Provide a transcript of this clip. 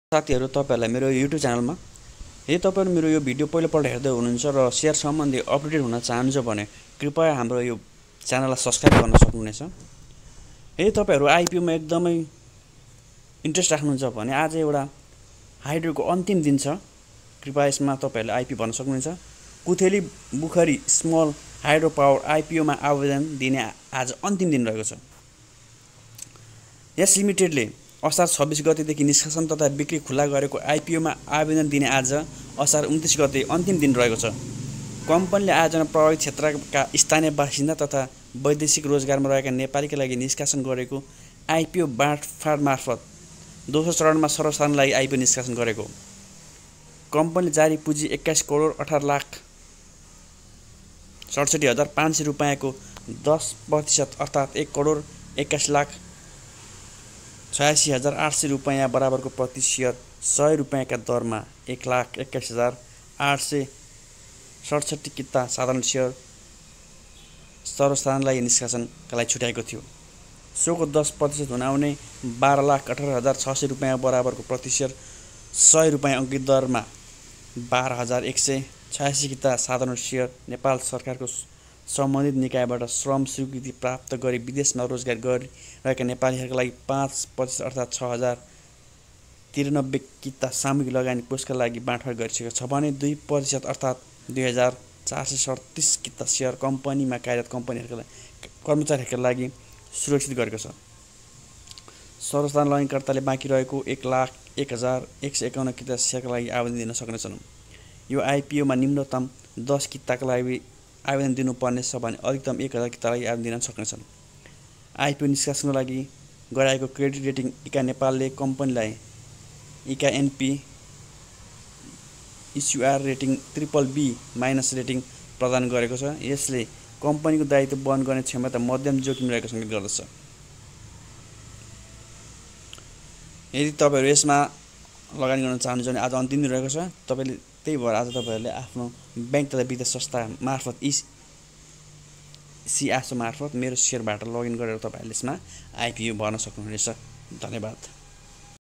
साथीहरु तपाईहरुलाई मेरो YouTube च्यानलमा यदि तपाईहरु मेरो यो भिडियो पहिलोपल्ट हेर्दै हुनुहुन्छ र शेयर सम्बन्धी अपडेटेड हुन चाहनुहुन्छ भने कृपया हाम्रो यो च्यानललाई सब्स्क्राइब गर्न सक्नुहुनेछ। यदि तपाईहरु IPO मा एकदमै इन्ट्रेस्ट राख्नुहुन्छ भने आज एउटा हाइड्रोको अन्तिम दिन छ। कृपया यसमा तपाईहरुले IPO भर्न सक्नुहुन्छ। Kutheli Bukhari small hydro power IPO मा आवेदन दिने आज अन्तिम दिन रहेको छ। यस लिमिटेडले असार 26 गतेदेखि निष्कासन तथा बिक्री खुला गरेको IPO मा आवेदन दिने आज असार 29 गते अन्तिम दिन रहेको छ। कम्पनीले आयोजना प्रभावित क्षेत्रका स्थानीय बासिन्दा तथा वैदेशिक रोजगारमा रहेका नेपालीका लागि निष्कासन गरेको IPO बाँडफाँड मार्फत दोस्रो चरणमा सर्वसाधारण लागि IPO निष्कासन गरेको। कम्पनीले जारी पुँजी 21 करोड 18 लाख 67,500 रुपैयाँको 10% अर्थात् 1 करोड 21 लाख 86,800 रुपैयाँ बराबरको प्रतिशत 100 रुपैयाँका दरमा 1,21,867 किता साधारण सेयर सर्वसाधारणलाई निष्कासनका लागि छुट्याएको थियो। सोको 10% हुनाउने 12,18,600 रुपैयाँ बराबरको प्रतिशत 100 रुपैयाँ अङ्कित दरमा 12,186 किता साधारण सेयर नेपाल सरकारको सम्बन्धित निकायबाट श्रम स्वीकृति प्राप्त गरी विदेशमा रोजगार गरिरहेका नेपालीहरूका लागि 5% अर्थात् 6,093 किता सामूहिक लगानी कोषका लागि बाँडफाँड गरिसकेको छ भने 2% अर्थात् 2,437 किता सेयर कम्पनीमा कार्यरत कर्मचारीहरूका लागि सुरक्षित गरेको छ। सर्वसाधारण लगानीकर्ताले बाँकी रहेको 1,01,151 किता सेयरका लागि आवेदन दिन सक्नेछन्। यो IPO मा न्यूनतम 10 किताका लागि आवेदन दिनुपर्ने छ भने अधिकतम 1,000 किताका लागि आवेदन दिन सक्नेछन्। IPO निष्कासनका लागि गराएको क्रेडिट रेटिङ इका नेपालले कम्पनीलाई इका NP issuer rating BBB- rating प्रदान गरेको छ। यसले कम्पनीको दायित्व वहन गर्ने क्षमता मध्यम जोखिम रहेको सङ्केत गर्दछ। यदि तपाईहरु यसमा लगानी गर्न चाहनुहुन्छ भने आज अन्तिम दिन रहेको छ। तपाईले त्यही भएर आज तपाईहरुले आफ्नो बैंक तथा वित्तीय संस्था मार्फत सिआसो मार्फत मेरो शेयरबाट लगइन गरेर तपाईहरुले यसमा IPO भर्न सक्नुहुनेछ। धन्यवाद।